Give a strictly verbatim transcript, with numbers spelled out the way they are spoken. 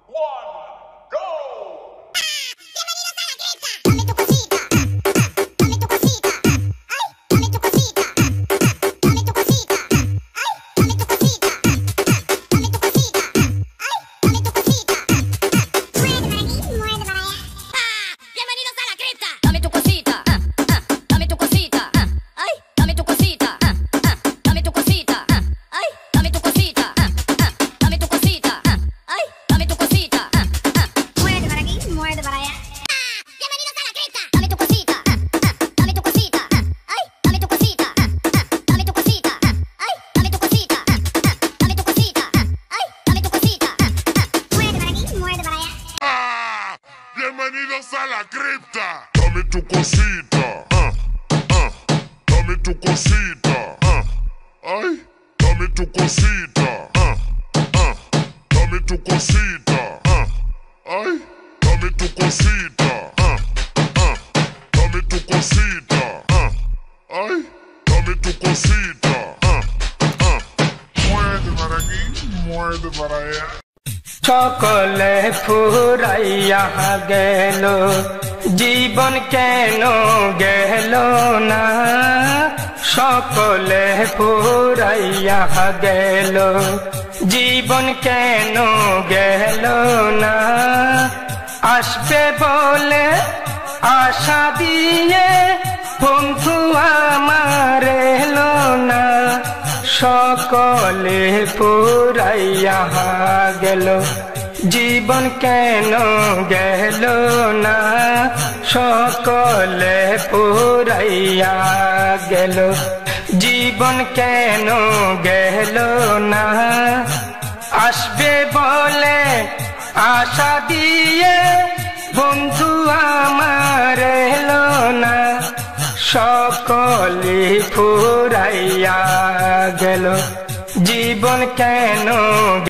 Bienvenidos a la cripta. Dame tu cosita, ah, ah. Dame tu cosita, ah. Ay, dame tu cosita, ah, ah. Dame tu cosita, ah. Ay, dame tu cosita, ah, ah. Dame tu cosita, ah. Ay, dame tu cosita, ah, ah. Muerde para aquí, muerde para allá. সকলে ফুরাইয়া গেল জীবন কেন গেল না সকলে ফুরাইয়া গেল জীবন কেন গেল না আসবে বলে আশা দিয়ে বন্ধু আমার এলো না সকলে ফুরাইয়া গেল জীবন কেন গেল না সকলে ফুরাইয়া গেল জীবন কেন গেল না আসবে বলে আশা দিয়ে বন্ধু আমার এলো না সকলে ফুরাইয়া গেল জীবন কেন